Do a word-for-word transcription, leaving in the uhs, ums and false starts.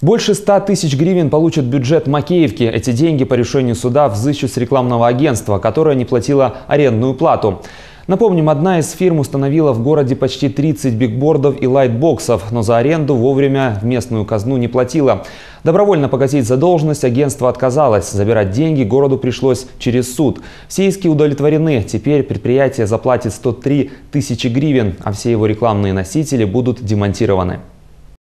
Больше ста тысяч гривен получит бюджет Макеевки. Эти деньги по решению суда взыщут с рекламного агентства, которое не платило арендную плату. Напомним, одна из фирм установила в городе почти тридцать бигбордов и лайтбоксов, но за аренду вовремя в местную казну не платила. Добровольно погасить задолженность агентство отказалось. Забирать деньги городу пришлось через суд. Все иски удовлетворены. Теперь предприятие заплатит сто три тысячи гривен, а все его рекламные носители будут демонтированы.